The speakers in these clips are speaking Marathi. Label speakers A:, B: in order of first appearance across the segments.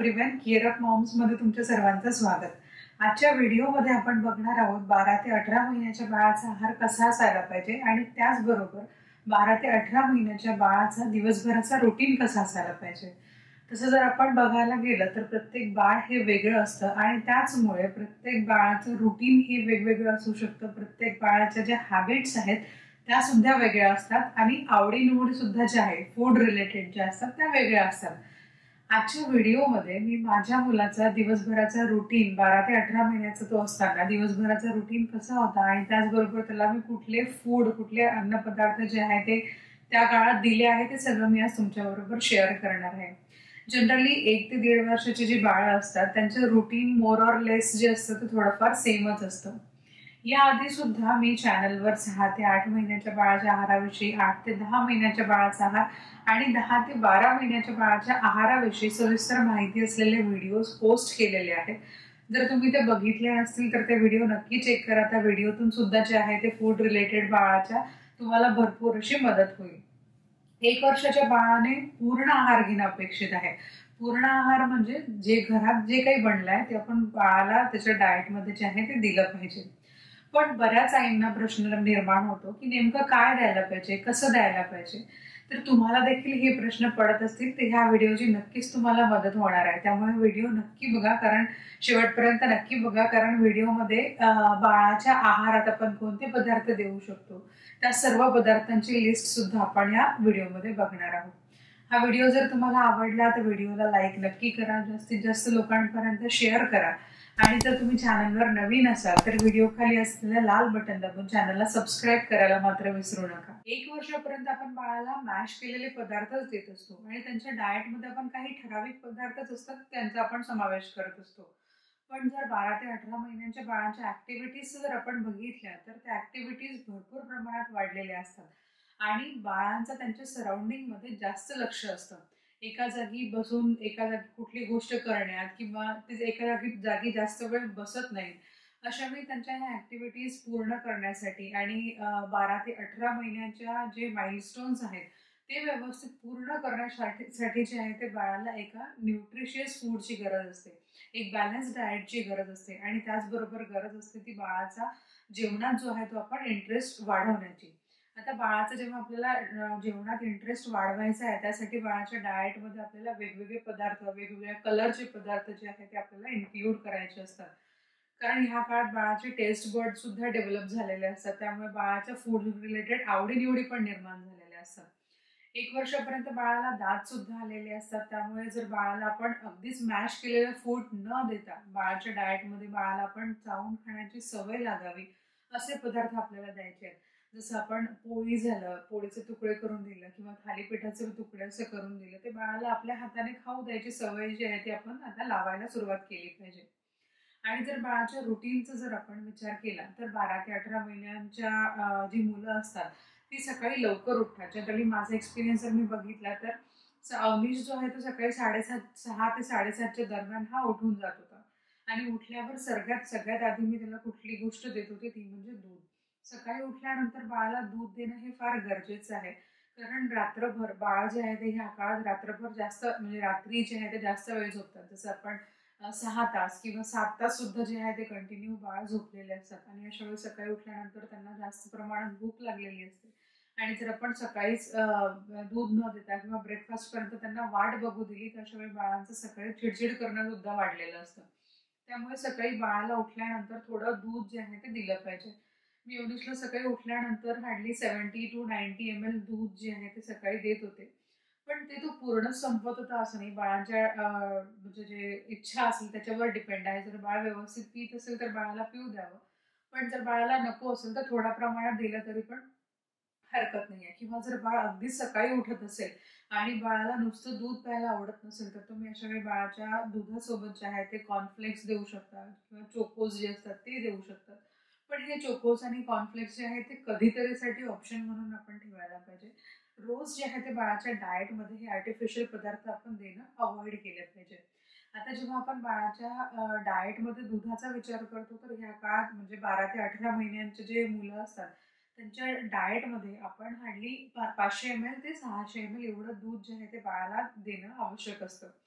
A: एव्हरीवन, केअर ऑफ मॉम्स मध्ये तुमच्या सर्वांचं स्वागत। आजच्या व्हिडिओमध्ये आपण बघणार आहोत 12 ते 18 महिन्याच्या बाळाचा आहार कसा असायला पाहिजे आणि त्याचबरोबर 12 ते 18 महिन्याच्या बाळाचा दिवसभराचा रुटीन कसा असायला पाहिजे। तसं जर आपण बघायला गेलं तर प्रत्येक बाळ हे वेगळं असतं आणि त्याचमुळे प्रत्येक बाळाचं रुटीन हे वेगवेगळं असू शकतं। प्रत्येक बाळाच्या ज्या हॅबिट्स आहेत त्या सुद्धा वेगळ्या असतात आणि आवडीनिवडी सुद्धा ज्या आहेत फूड रिलेटेड ज्या असतात त्या वेगळ्या असतात। आजच्या व्हिडिओमध्ये मी माझ्या मुलाचा दिवसभराचा रुटीन 12 ते 18 महिन्याचा तो असताना दिवसभराचा रुटीन कसा होता आणि त्याचबरोबर त्याला मी कुठले फूड कुठले अन्नपदार्थ जे आहे ते त्या काळात दिले आहे ते सगळं मी आज तुमच्याबरोबर शेअर करणार आहे। जनरली 1 ते 1.5 वर्षाची जी बाळं असतात त्यांचं रुटीन मोर ऑर लेस जे असतं ते थोडंफार सेमच असतं। याआधी सुद्धा मी चॅनलवर 6 ते 8 महिन्याच्या बाळाच्या आहाराविषयी, 8 ते 10 महिन्याच्या बाळाचा आहार आणि 10 ते 12 महिन्याच्या बाळाच्या आहाराविषयी सविस्तर माहिती असलेले व्हिडिओज पोस्ट केलेले आहेत। जर तुम्ही ते बघितले नसतील तर ते व्हिडिओ नक्की चेक करा। त्या व्हिडिओतून सुद्धा जे आहे ते फूड रिलेटेड बाळाच्या तुम्हाला भरपूर अशी मदत होईल। 1 वर्षाच्या बाळाने पूर्ण आहार घेणं अपेक्षित आहे। पूर्ण आहार म्हणजे जे घरात जे काही बनलंय ते आपण बाळाला त्याच्या डाएटमध्ये जे आहे ते दिलं पाहिजे। पण बऱ्याच आईंना प्रश्न निर्माण होतो की नेमकं काय द्यायला पाहिजे, कसं द्यायला पाहिजे। तर तुम्हाला देखील हे प्रश्न पडत असतील तर ह्या व्हिडिओची नक्कीच तुम्हाला मदत होणार आहे। त्यामुळे व्हिडिओ नक्की बघा, कारण शेवटपर्यंत नक्की बघा, कारण व्हिडिओमध्ये बाळाच्या आहारात आपण कोणते पदार्थ देऊ शकतो त्या सर्व पदार्थांची लिस्ट सुद्धा आपण या व्हिडिओमध्ये बघणार आहोत। हा व्हिडिओ जर तुम्हाला आवडला तर व्हिडिओला लाईक नक्की करा, जास्तीत जास्त लोकांपर्यंत शेअर करा आणि जर तुम्ही चॅनलवर नवीन असाल तर व्हिडिओ खाली असलेल्या लाल बटन दाबून चॅनलला सबस्क्राईब करायला मात्र विसरू नका। 1 वर्षापर्यंत आपण बाळाला मॅश केलेले पदार्थच देत असतो आणि त्यांच्या डाएटमध्ये आपण काही ठराविक पदार्थच असतात त्यांचा आपण समावेश करत असतो। पण जर 12 ते 18 महिन्यांच्या बाळांच्या ऍक्टिव्हिटीज जर आपण बघितल्या तर त्या ऍक्टिव्हिटीज भरपूर प्रमाणात वाढलेल्या असतात आणि बाळांचा त्यांच्या सराउंडिंग मध्ये जास्त लक्ष असतं। एका जागी बसून एका जागी कुठली गोष्ट करण्यात किंवा ते एका जागी जास्त वेळ बसत नाही। अशा वेळी त्यांच्या ह्या ऍक्टिव्हिटीज पूर्ण करण्यासाठी आणि 12 ते 18 महिन्याच्या जे माइलस्टोन्स आहेत ते व्यवस्थित पूर्ण करण्यासाठी जे आहे ते बाळाला एका न्यूट्रिशियस फूडची गरज असते, एक बॅलन्स डाएटची गरज असते आणि त्याचबरोबर गरज असते ती बाळाचा जेवणात जो आहे तो आपण इंटरेस्ट वाढवण्याची। आता बाळाचा जेव्हा आपल्याला जेवणात इंटरेस्ट वाढवायचा आहे त्यासाठी बाळाच्या डाएटमध्ये आपल्याला वेगवेगळे पदार्थ, वेगवेगळ्या कलरचे पदार्थ जे आहेत ते आपल्याला इन्क्लूड करायचे असतात। कारण ह्या काळात बाळाचे टेस्ट बर्ड सुद्धा डेव्हलप झालेले असतात, त्यामुळे बाळाच्या फूड रिलेटेड आवडीनिवडी पण निर्माण झालेल्या असतात। 1 वर्षापर्यंत बाळाला दात सुद्धा आलेले असतात, त्यामुळे जर बाळाला आपण अगदीच मॅश केलेलं फूड न देता बाळाच्या डाएटमध्ये बाळाला आपण चावून खाण्याची सवय लागावी असे पदार्थ आपल्याला द्यायचे आहेत। जसं आपण पोळी झालं, पोळीचे तुकडे करून दिलं किंवा थालीपीठाचे तुकडे असं करून दिलं ते बाळाला आपल्या हाताने खाऊ द्यायची सवय जी आहे ती आपण आता लावायला सुरुवात केली पाहिजे। आणि जर बाळाच्या रुटीनचा जर आपण विचार केला तर 12 ते 18 महिन्यांच्या जी मुलं असतात ती सकाळी लवकर उठतात। जनरली माझा एक्सपिरियन्स जर मी बघितला तर अवनीश जो आहे तो सकाळी 6 ते 7:30च्या दरम्यान हा उठून जात होता आणि उठल्यावर सगळ्यात आधी मी त्याला कुठली गोष्ट देत होते ती म्हणजे दूध। सकाळी उठल्यानंतर बाळाला दूध देणं हे फार गरजेचं आहे, कारण रात्रभर बाळ जे आहे ते ह्या काळात रात्रभर जास्त म्हणजे रात्री जे आहे ते जास्त वेळ झोपतात। जसं आपण 6 तास किंवा 7 तास सुद्धा जे आहे ते कंटिन्यू बाळ झोपलेले असतात आणि अशा वेळी सकाळी उठल्यानंतर त्यांना जास्त प्रमाणात भूक लागलेली असते आणि जर आपण सकाळीच दूध न देता किंवा ब्रेकफास्ट पर्यंत त्यांना वाट बघू दिली तर अशा वेळी बाळांचं सकाळी चिडचिड करणं सुद्धा वाढलेलं असतं। त्यामुळे सकाळी बाळाला उठल्यानंतर थोडं दूध जे आहे ते दिलं पाहिजे। मी योनिशला सकाळी उठल्यानंतर हार्डली 70 to 90 ml दूध जे आहे ते सकाळी देत होते, पण ते तो पूर्ण संपत होता असं नाही। बाळाच्या म्हणजे जे इच्छा असेल त्याच्यावर डिपेंड आहे। जर बाळ व्यवस्थित पीत असेल तर बाळाला पिऊ द्यावं, पण जर बाळाला नको असेल तर थोड्या प्रमाणात दिलं तरी पण हरकत नाहीये। किंवा जर बाळ अगदी सकाळी उठत असेल आणि बाळाला नुसतं दूध प्यायला आवडत नसेल तर तुम्ही अशा वेळी बाळाच्या दुधासोबत जे आहे ते कॉर्नफ्लेक्स देऊ शकता किंवा चोकोज जे असतात ते देऊ शकतात। पण हे चोकोज आणि कॉर्नफ्लेक्स जे आहे ते कधीतरीसाठी ऑप्शन म्हणून आपण ठेवायला पाहिजे। रोज जे आहे ते बाळाच्या डाएटमध्ये हे आर्टिफिशियल पदार्थ आपण देणं अवॉइड केले पाहिजे। आता जेव्हा आपण बाळाच्या डाएटमध्ये दुधाचा विचार करतो तर ह्या काळात म्हणजे 12 ते 18 महिन्यांचे जे मुलं असतात त्यांच्या डाएटमध्ये आपण हार्डली 500 ml ते 600 ml एवढं दूध जे आहे ते बाळाला देणं आवश्यक असतं।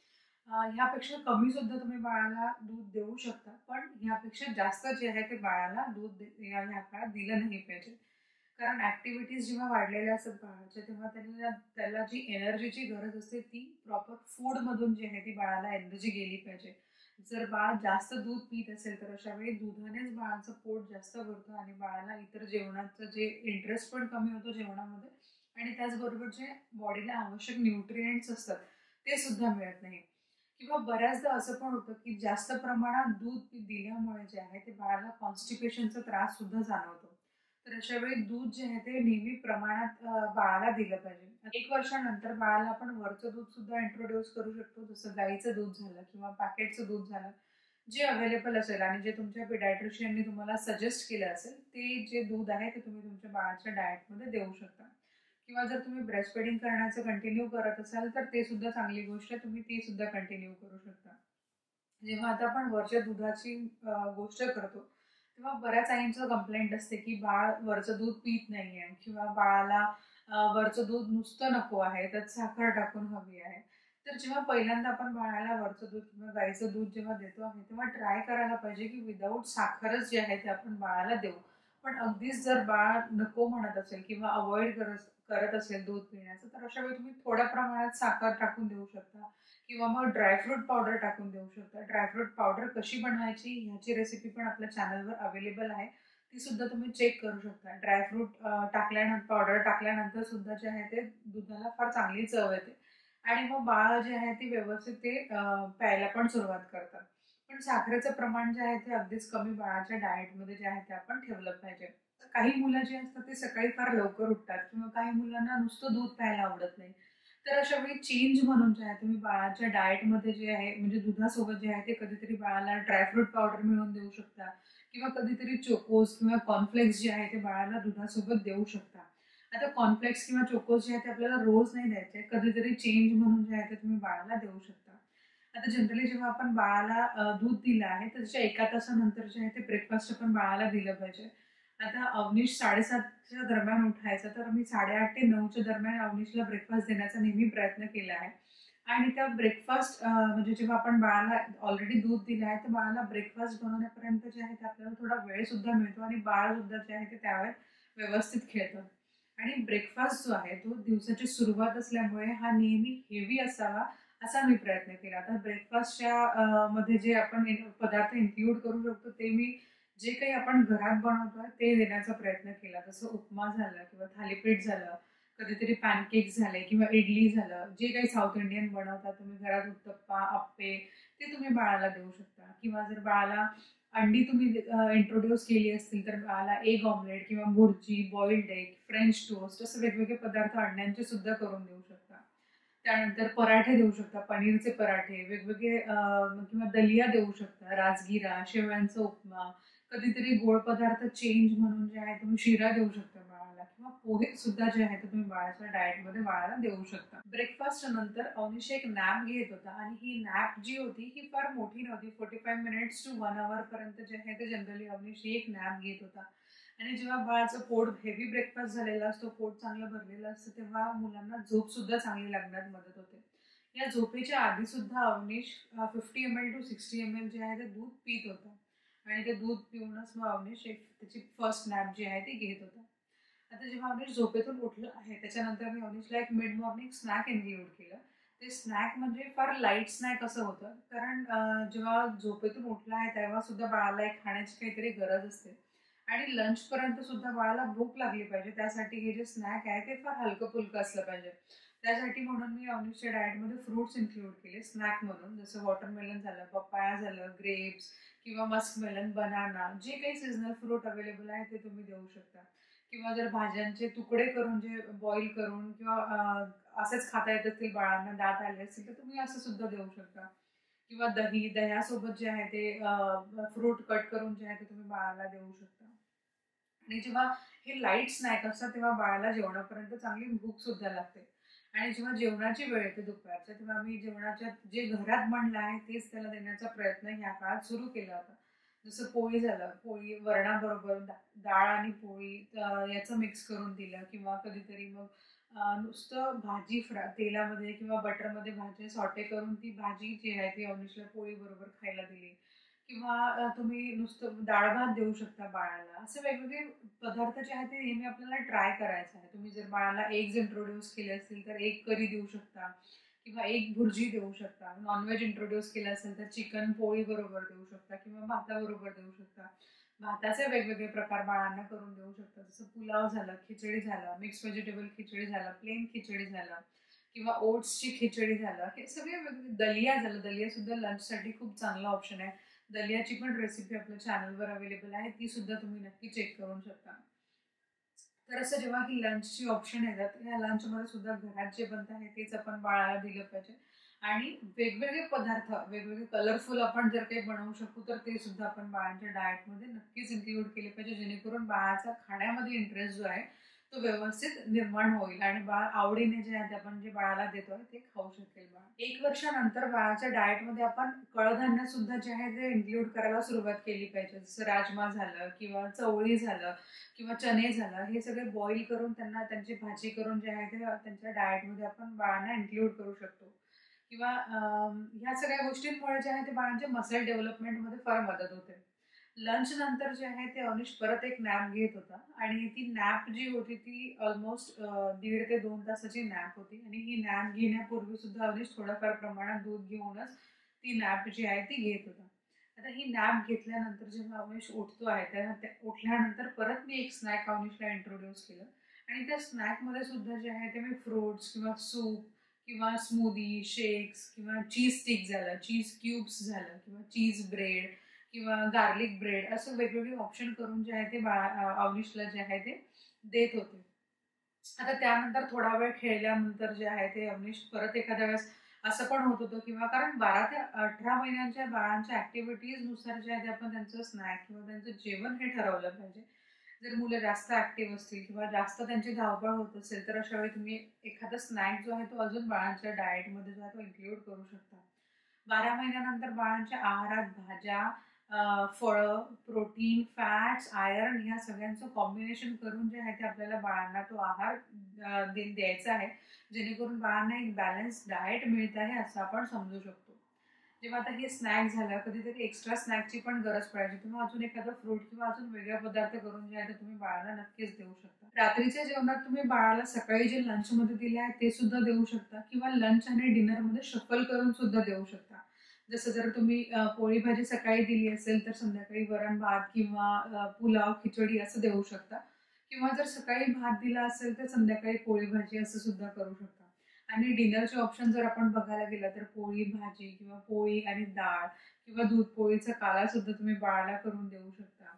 A: ह्यापेक्षा कमी सुद्धा तुम्ही बाळाला दूध देऊ शकता, पण ह्यापेक्षा जास्त जे आहे ते बाळाला दूध ह्या काळात दिलं नाही पाहिजे. कारण ॲक्टिव्हिटीज जेव्हा वाढलेल्या असतात बाळाच्या, तेव्हा त्याला त्याला जी एनर्जीची गरज असते ती प्रॉपर फूडमधून जी आहे ती बाळाला एनर्जी गेली पाहिजे. जर बाळ जास्त दूध पीत असेल तर अशा वेळी दुधानेच बाळाचं पोट जास्त भरतं आणि बाळाला इतर जेवणाचं जे इंटरेस्ट पण कमी होतो जेवणामध्ये, आणि त्याचबरोबर जे बॉडीला आवश्यक न्यूट्रिएंट्स असतात ते सुद्धा मिळत नाही. किंवा बऱ्याचदा असं पण होतं की जास्त प्रमाणात दूध दिल्यामुळे जे आहे ते बाळाला कॉन्स्टिपेशनचा त्रास सुद्धा जाणवतो. तर अशा वेळी दूध जे आहे ते नेहमी प्रमाणात बाळाला दिलं पाहिजे. 1 वर्षानंतर बाळाला आपण वरचं दूध सुद्धा इंट्रोड्यूस करू शकतो, जसं गाईचं दूध झालं किंवा पॅकेटचं दूध झालं, जे अवेलेबल असेल आणि जे तुमच्या पिडॅट्रिशियननी तुम्हाला सजेस्ट केलं असेल ते जे दूध आहे ते तुम्ही तुमच्या बाळाच्या डाएटमध्ये देऊ शकता. किंवा जर तुम्ही ब्रेस्ट फिडिंग करण्याचं कंटिन्यू करत असाल तर ते सुद्धा चांगली गोष्ट आहे, तुम्ही ती सुद्धा कंटिन्यू करू शकता. जेव्हा आता आपण वरच्या दुधाची गोष्ट करतो तेव्हा बऱ्याच आईंचं कंप्लेंट असते की बाळ वरचं दूध पीत नाहीये किंवा बाळाला वरचं दूध नुसतं नको आहे, त्यात साखर टाकून हवी आहे. तर जेव्हा पहिल्यांदा आपण बाळाला वरचं दूध किंवा गाईचं दूध जेव्हा देतो आहे तेव्हा ट्राय करायला पाहिजे की विदाऊट साखरच जे आहे ते आपण बाळाला देऊ. पण अगदीच जर बाळ नको म्हणत असेल किंवा अवॉइड करत असेल दूध पिण्याचं, तर अशा वेळी तुम्ही थोड्या प्रमाणात साखर टाकून देऊ शकता किंवा मग ड्रायफ्रूट पावडर टाकून देऊ शकता. ड्रायफ्रूट पावडर कशी बनवायची ह्याची रेसिपी पण आपल्या चॅनलवर अवेलेबल आहे, ती सुद्धा तुम्ही चेक करू शकता. ड्रायफ्रूट टाकल्यानंतर पावडर टाकल्यानंतर सुद्धा जे आहे ते दुधाला फार चांगली चव येते आणि मग बाळ जे आहे ते व्यवस्थित ते प्यायला पण सुरुवात करतात. पण साखरेचं प्रमाण जे आहे ते अगदीच कमी बाळाच्या डाएटमध्ये जे आहे ते आपण ठेवलं पाहिजे. काही मुलं जी असतात ते सकाळी फार लवकर उठतात किंवा काही मुलांना नुसतं दूध प्यायला आवडत नाही. तर अशा वेळी चेंज म्हणून जे आहे तुम्ही बाळाच्या डाएटमध्ये जे आहे म्हणजे दुधासोबत जे आहे ते कधीतरी बाळाला ड्रायफ्रूट पावडर मिळवून देऊ शकता किंवा कधीतरी चोकोज किंवा कॉर्नफ्लेक्स जे आहे ते बाळाला दुधासोबत देऊ शकता. आता कॉर्नफ्लेक्स किंवा चोकोज जे आहे ते आपल्याला रोज नाही द्यायचे, कधीतरी चेंज म्हणून जे आहे ते तुम्ही बाळाला देऊ शकता. आता जनरली जेव्हा आपण बाळाला दूध दिलं आहे तर त्याच्या 1 तासानंतर जे आहे ते ब्रेकफास्ट आपण बाळाला दिलं पाहिजे. आता अवनीश 7:30च्या दरम्यान उठायचा, तर मी 8:30 ते 9च्या दरम्यान अवनीशला ब्रेकफास्ट देण्याचा नेहमी प्रयत्न केला आहे. आणि त्या ब्रेकफास्ट म्हणजे जेव्हा आपण बाळाला ऑलरेडी दूध दिलं आहे तर बाळाला ब्रेकफास्ट बनवण्यापर्यंत जे आहे ते आपल्याला थोडा वेळ सुद्धा मिळतो आणि बाळ सुद्धा जे आहे ते त्यावेळेस व्यवस्थित खेळतं. आणि ब्रेकफास्ट जो आहे तो दिवसाची सुरुवात असल्यामुळे हा नेहमी हेवी असावा असा मी प्रयत्न केला. आता ब्रेकफास्टच्या मध्ये जे आपण पदार्थ इन्क्लूड करू शकतो ते मी जे काही आपण घरात बनवतोय ते देण्याचा प्रयत्न केला. जसं उपमा झालं किंवा थालीपीठ झालं, कधीतरी पॅनकेक्स झाले किंवा इडली झालं, जे काही साऊथ इंडियन बनवता तुम्ही घरात, उत्तप्पा, आप्पे, ते तुम्ही बाळाला देऊ शकता. किंवा जर बाळाला अंडी तुम्ही इंट्रोड्यूस केली असतील तर बाळाला एग ऑमलेट किंवा भुर्जी, बॉइल्ड एग, फ्रेंच टोस्ट असं वेगवेगळे पदार्थ अंड्यांचे सुद्धा करून देऊ शकता. त्यानंतर पराठे देऊ शकता, पनीरचे पराठे, वेगवेगळे किंवा दलिया देऊ शकता, राजगिरा, शेवयांचा उपमा, कधीतरी गोड पदार्थ चेंज म्हणून जे आहे तुम्ही शिरा देऊ शकता बाळाला किंवा पोहे सुद्धा जे आहे ते तुम्ही बाळाच्या डाएटमध्ये बाळाला देऊ शकता. ब्रेकफास्ट नंतर अवनीश एक नॅप घेत होता आणि ही नॅप जी होती ही फार मोठी नव्हती. 45 मिनिट्स टू 1 आवर पर्यंत जे आहे ते जनरली अवनीश ही एक नॅप घेत होता. आणि जेव्हा बाळाचं पोट हेवी ब्रेकफास्ट झालेला असतो, पोट चांगलं भरलेलं असतं, तेव्हा मुलांना झोप सुद्धा चांगली लागण्यात मदत होते. या झोपेच्या आधी सुद्धा अवनीश 50 ml टू 60 ml जे आहे ते दूध पित होता आणि ते दूध पिऊनच मग अवनीश त्याची फर्स्ट नॅप जी आहे ती घेत होता. आता जेव्हा अवनीश झोपेतून उठलं आहे त्याच्यानंतर मी अवनीशला एक मिड मॉर्निंग स्नॅक इन्क्लूड केलं. ते स्नॅक म्हणजे फार लाईट स्नॅक असं होतं, कारण जेव्हा झोपेतून उठला आहे तेव्हा सुद्धा बाळाला एक खाण्याची काहीतरी गरज असते आणि लंचपर्यंत सुद्धा बाळाला भूक लागली पाहिजे. त्यासाठी हे जे स्नॅक आहे ते फार हलकं फुलकं असलं पाहिजे. त्यासाठी म्हणून मी अवनीशच्या डाएटमध्ये फ्रुट्स इन्क्लूड केले स्नॅक म्हणून, जसं वॉटरमेलन झालं, पपाया झालं, ग्रेप्स किंवा मस्कमेलन, बनाना, जे काही सीझनल फ्रूट अवेलेबल आहे ते तुम्ही देऊ शकता. किंवा जर भाज्यांचे तुकडे करून जे बॉईल करून किंवा असेच खाता येत असतील बाळांना, दात आले असतील तर तुम्ही असं सुद्धा देऊ शकता. किंवा दह्यासोबत जे आहे ते फ्रूट कट करून जे आहे ते तुम्ही बाळाला देऊ शकता. आणि जेव्हा हे लाईट स्नॅक असतात तेव्हा बाळाला जेवणापर्यंत चांगली भूक सुद्धा लागते. आणि जेव्हा जेवणाची वेळ येते दुपारच्या तेव्हा मी जेवणाच्या जे घरात बनलं आहे तेच त्याला देण्याचा प्रयत्न ह्या काळात सुरू केला होता. जसं पोळी झालं, पोळी वरणाबरोबर डाळ आणि पोळी याचं मिक्स करून दिलं, किंवा कधीतरी मग नुसतं भाजी तेलामध्ये किंवा बटरमध्ये भाजी सॉटे करून ती भाजी जी आहे ती अवनीशला पोळी बरोबर खायला दिली. किंवा तुम्ही नुसतं डाळ भात देऊ शकता बाळाला. असे वेगवेगळे पदार्थ जे आहेत ते नेहमी आपल्याला ट्राय करायचं आहे. तुम्ही जर बाळाला एग्ज इंट्रोड्यूस केले असतील तर एग करी देऊ शकता, किंवा एग भुर्जी देऊ शकता. नॉनव्हेज इंट्रोड्यूस केलं असेल तर चिकन पोळी बरोबर देऊ शकता, किंवा भाताबरोबर देऊ शकता. भाताचे वेगवेगळे प्रकार बाळांना करून देऊ शकता. जसं पुलाव झालं, खिचडी झालं, मिक्स व्हेजिटेबल खिचडी झालं, प्लेन खिचडी झालं, किंवा ओट्सची खिचडी झालं. हे सगळे वेगवेगळे, दलिया झालं. दलिया सुद्धा लंचसाठी खूप चांगला ऑप्शन आहे. दलियाची पण रेसिपी आपल्या चॅनलवर अवेलेबल आहे, ती सुद्धा तुम्ही नक्की चेक करू शकता. तर असं जेव्हा की लंचची ऑप्शन येतात, या लंचमध्ये सुद्धा घरात जे बनत आहे तेच आपण बाळाला दिलं पाहिजे. आणि वेगवेगळे पदार्थ, वेगवेगळे कलरफुल आपण जर काही बनवू शकू तर ते सुद्धा आपण बाळांच्या डाएटमध्ये नक्कीच इन्क्लूड केले पाहिजे, जेणेकरून बाळाचा खाण्यामध्ये इंटरेस्ट जो आहे तो व्यवस्थित निर्माण होईल आणि बाळ आवडीने जे आहे आपण जे बाळाला देतोय ते खाऊ शकेल. बाळ 1 वर्षानंतर बाळाच्या डाएटमध्ये आपण कडधान्य सुद्धा जे आहे ते इन्क्लूड करायला सुरुवात केली पाहिजे. जसं राजमा झालं, किंवा चवळी झालं, किंवा चणे झालं, हे सगळे बॉईल करून त्यांना त्यांची भाजी करून जे आहे ते त्यांच्या डाएटमध्ये आपण बाळांना इन्क्लूड करू शकतो. किंवा ह्या सगळ्या गोष्टींमुळे जे आहे ते बाळांच्या मसल डेव्हलपमेंटमध्ये फार मदत होते. लंच नंतर जे आहे ते अनिश परत एक नॅप घेत होता, आणि ती नॅप जी होती ती ऑलमोस्ट 1.5 ते 2 तासाची नॅप होती. आणि ही नॅप घेण्यापूर्वी सुद्धा अनिश थोड्याफार प्रमाणात दूध घेऊनच ती नॅप जी आहे ती घेत होता. आता ही नॅप घेतल्यानंतर जेव्हा अवनीश उठतो आहे, तेव्हा उठल्यानंतर परत मी एक स्नॅक अवनीशला इंट्रोड्यूस केलं. आणि त्या स्नॅकमध्ये सुद्धा जे आहे ते मी फ्रुट्स किंवा सूप किंवा स्मूदी, शेक्स, किंवा चीज स्टिक झालं, चीज क्यूब्स झालं, किंवा चीज ब्रेड किंवा गार्लिक ब्रेड, असं वेगवेगळे ऑप्शन करून जे आहे ते अवनीशला जे आहे ते देत होते. आता त्यानंतर थोडा वेळ खेळल्यानंतर जे आहे ते अवनीश परत एखाद्या वेळेस असं पण होत होतं, किंवा कारण 12 ते 18 महिन्यांच्या बाळांच्या ऍक्टिव्हिटीज नुसार जे आहे ते आपण त्यांचं स्नॅक किंवा त्यांचं जेवण हे ठरवलं पाहिजे. जर मुलं जास्त ऍक्टिव्ह असतील किंवा जास्त त्यांची धावपळ होत असेल तर अशा वेळी तुम्ही एखादा स्नॅक जो आहे तो अजून बाळांच्या डाएटमध्ये जो आहे तो इन्क्लूड करू शकता. 12 महिन्यानंतर बाळांच्या आहारात भाज्या, फळं, प्रोटीन, फॅट्स, आयर्न ह्या सगळ्यांचं कॉम्बिनेशन करून जे आहे ते आपल्याला बाळांना तो आहार द्यायचा आहे, जेणेकरून बाळांना एक बॅलन्स डाएट मिळत आहे असं आपण समजू शकतो. जेव्हा आता हे स्नॅक झालं, कधीतरी एक्स्ट्रा स्नॅकची पण गरज पडायची, तेव्हा अजून एखादा फ्रूट किंवा अजून वेगळा पदार्थ करून जे आहे ते तुम्ही बाळाला नक्कीच देऊ शकता. रात्रीच्या जेवणात तुम्ही बाळाला सकाळी जे लंचमध्ये दिले आहे ते सुद्धा देऊ शकता, किंवा लंच आणि डिनरमध्ये शफल करून सुद्धा देऊ शकता. जसं जर तुम्ही पोळी भाजी सकाळी दिली असेल तर संध्याकाळी वरण भात किंवा पुलाव खिचडी असं देऊ शकता, किंवा जर सकाळी भात दिला असेल तर संध्याकाळी पोळी भाजी असं सुद्धा करू शकता. आणि डिनरचे ऑप्शन जर आपण बघायला गेलं तर पोळी भाजी, किंवा पोळी आणि डाळ, किंवा दूध पोळीचा काला सुद्धा तुम्ही बाळाला करून देऊ शकता,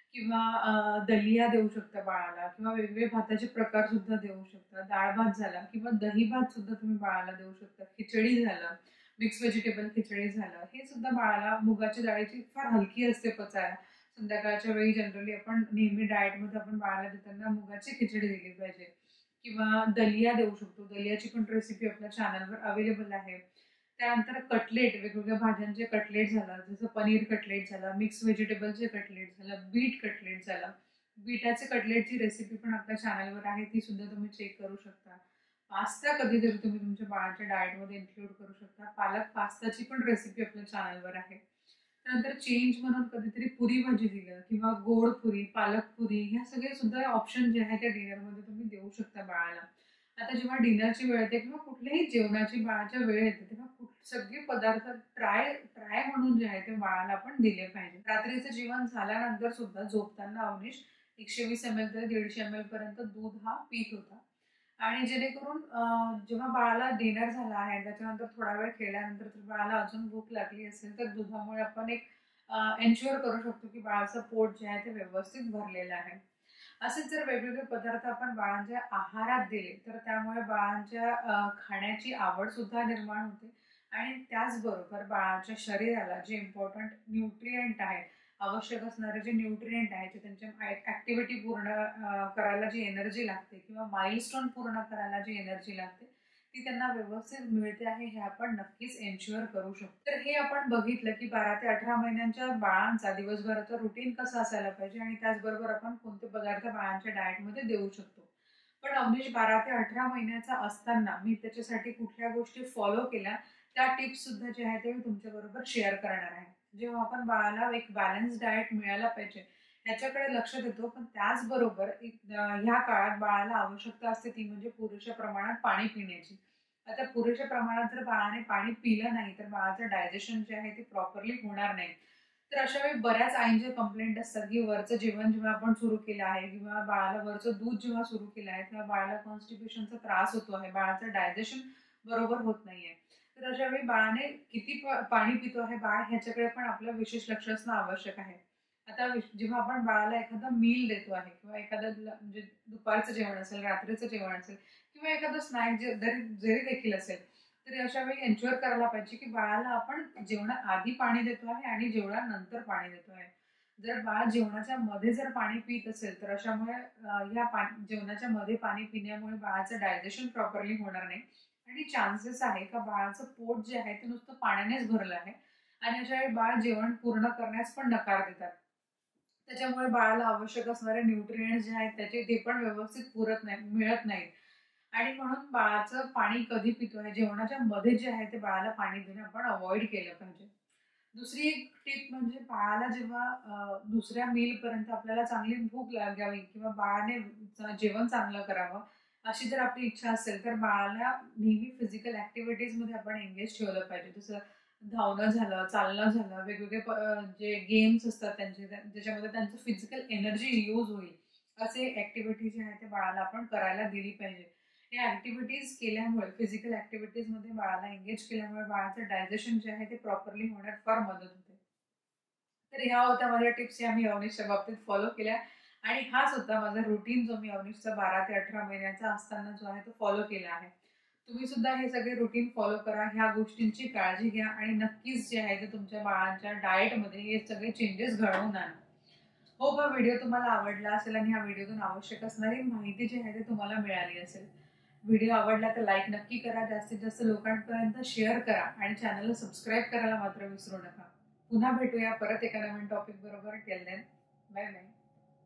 A: किंवा दलिया देऊ शकता बाळाला, किंवा वेगवेगळे भाताचे प्रकार सुद्धा देऊ शकता. डाळ भात झाला किंवा दही भात सुद्धा तुम्ही बाळाला देऊ शकता. खिचडी झालं, मिक्स व्हेजिटेबल खिचडी झालं, हे सुद्धा बाळाला, मुगाच्या डाळीची फार हलकी असते पचायला. संध्याकाळच्या वेळी जनरली आपण नेहमी डाएटमध्ये आपण बाळाला देताना मुगाची खिचडी दिली पाहिजे. किंवा दलिया देऊ शकतो. दलियाची पण रेसिपी आपल्या चॅनलवर अवेलेबल आहे. त्यानंतर कटलेट, वेगवेगळ्या भाज्यांचे कटलेट झालं, जसं पनीर कटलेट झालं, मिक्स व्हेजिटेबलचे कटलेट झालं, बीट कटलेट झालं. बीटाचे कटलेटची रेसिपी पण आपल्या चॅनलवर आहे, ती सुद्धा तुम्ही चेक करू शकता. पास्ता कधीतरी तुम्ही तुमच्या बाळाच्या डाएटमध्ये इन्क्लूड करू शकता. पालक पास्ताची पण रेसिपी आपल्या चॅनलवर आहे. त्यानंतर चेंज म्हणून कधीतरी पुरी भाजी दिलं, किंवा गोड पुरी, पालक पुरी, ह्या सगळे सुद्धा ऑप्शन जे आहे त्या डिनरमध्ये तुम्ही देऊ शकता बाळाला. आता जेव्हा डिनरची वेळ येते किंवा कुठल्याही जेवणाची बाळाच्या वेळ येते तेव्हा सगळे पदार्थ ट्राय ट्राय म्हणून जे आहे ते बाळाला आपण दिले पाहिजे. रात्रीचं जेवण झाल्यानंतर सुद्धा झोपताना अवनीश 120 ml ते 150 ml पर्यंत दूध हा पीत होता. आणि जेणेकरून जेव्हा बाळाला डिनर झाला आहे त्याच्यानंतर थोडा वेळ खेळल्यानंतर जर बाळाला अजून भूक लागली असेल तर दुधामुळे आपण एक एन्श्युअर करू शकतो की बाळाचं पोट जे आहे ते व्यवस्थित भरलेलं आहे. असेच जर वेगवेगळे पदार्थ आपण बाळांच्या आहारात दिले तर त्यामुळे बाळांच्या खाण्याची आवड सुद्धा निर्माण होते, आणि त्याचबरोबर बाळाच्या शरीराला जे इम्पॉर्टंट न्यूट्रिएंट आहेत, आवश्यक असणारे जे न्यूट्रिएंट आहेत, जे त्यांच्या ऍक्टिव्हिटी पूर्ण करायला जी एनर्जी लागते किंवा माइलस्टोन पूर्ण करायला जी एनर्जी लागते, ती त्यांना व्यवस्थित मिळते आहे हे आपण नक्कीच एन्श्युअर करू शकतो. तर हे आपण बघितलं की 12 ते 18 महिन्यांच्या बाळांचा दिवसभराचा रुटीन कसा असायला पाहिजे आणि त्याचबरोबर आपण कोणते पदार्थ बाळांच्या डाएटमध्ये देऊ शकतो. पण अवनीश 12 ते 18 महिन्याचा असताना मी त्याच्यासाठी कुठल्या गोष्टी फॉलो केल्या त्या टिप्स सुद्धा जे आहेत ते मी तुमच्याबरोबर शेअर करणार आहे. जेव्हा आपण बाळाला एक बॅलन्स डाएट मिळायला पाहिजे ह्याच्याकडे लक्ष देतो, पण त्याचबरोबर ह्या काळात बाळाला आवश्यकता असते ती म्हणजे पुरेशा प्रमाणात पाणी पिण्याची. आता पुरेशा प्रमाणात जर बाळाने पाणी पिलं नाही तर बाळाचं डायजेशन जे आहे ते प्रॉपरली होणार नाही. तर अशा वेळी बऱ्याच आईंचे कंप्लेंट असतात की वरचं जेवण जेव्हा आपण सुरू केलं आहे किंवा बाळाला वरचं दूध जेव्हा सुरू केलं आहे तेव्हा बाळाला कॉन्स्टिपेशनचा त्रास होतो आहे, बाळाचं डायजेशन बरोबर होत नाहीये. तर अशा वेळी बाळाने किती पाणी पितो आहे बाळ ह्याच्याकडे पण आपलं विशेष लक्ष असणं आवश्यक आहे. आता जेव्हा आपण बाळाला एखादा मील देतो आहे किंवा एखादं म्हणजे दुपारचं जेवण असेल, रात्रीचं जेवण असेल किंवा एखादं स्नॅक जरी देखील असेल, तरी अशा वेळी एन्श्युअर करायला पाहिजे की बाळाला आपण जेवणाआधी पाणी देतो आहे आणि जेवणानंतर पाणी देतो आहे. जर बाळ जेवणाच्या मध्ये जर पाणी पित असेल तर अशामुळे जेवणाच्या मध्ये पाणी पिण्यामुळे बाळाचं डायजेशन प्रॉपरली होणार नाही आणि चान्सेस आहे का बाळाचं पोट जे आहे ते नुसतं पाण्यानेच भरलं आहे आणि अशा वेळी बाळ जेवण पूर्ण करण्यास पण नकार देतात. त्याच्यामुळे बाळाला आवश्यक असणारे न्यूट्रिएंट्स जे आहेत त्याचे ते पण व्यवस्थित मिळत नाहीत आणि म्हणून बाळाचं पाणी कधी पितो आहे जेवणाच्या मध्ये जे आहे ते बाळाला पाणी देणं आपण अवॉइड केलं पाहिजे. दुसरी एक टिप म्हणजे बाळाला जेव्हा दुसऱ्या मील पर्यंत आपल्याला चांगली भूक लागावी किंवा बाळाने जेवण चांगलं करावं अशी जर आपली इच्छा असेल तर बाळाला नेहमी फिजिकल ऍक्टिव्हिटीज मध्ये आपण एंगेज ठेवलं पाहिजे. जसं धावणं झालं, चालणं झालं, वेगवेगळे जे गेम्स असतात त्यांचे ज्याच्यामध्ये त्यांचं फिजिकल एनर्जी यूज होईल असे ऍक्टिव्हिटी जे आहे ते बाळाला आपण करायला दिली पाहिजे. या ऍक्टिव्हिटीज केल्यामुळे फिजिकल ऍक्टिव्हिटीज मध्ये बाळाला एंगेज केल्यामुळे बाळाचं डायजेशन जे आहे ते प्रॉपरली होण्यात फार मदत होते. तर ह्या होत्या माझ्या टिप्स या मी अवनीशच्या बाबतीत फॉलो केल्या आणि हाच होता माझा रुटीन जो मी अवनीशचा 12 ते 18 महिन्याचा असताना जो आहे तो फॉलो केला आहे. तुम्ही सुद्धा हे सगळे रुटीन फॉलो करा, ह्या गोष्टींची काळजी घ्या आणि नक्कीच जे आहे ते तुमच्या बाळांच्या डाएटमध्ये हे सगळे चेंजेस घडवून आणा. होप हा व्हिडिओ तुम्हाला आवडला असेल आणि ह्या व्हिडिओतून आवश्यक असणारी माहिती जी आहे ती तुम्हाला मिळाली असेल. व्हिडिओ आवडला तर लाईक नक्की करा, जास्तीत जास्त लोकांपर्यंत शेअर करा आणि चॅनलला सबस्क्राईब करायला मात्र विसरू नका. पुन्हा भेटूया परत एका नवीन टॉपिक बरोबर. Till then bye bye.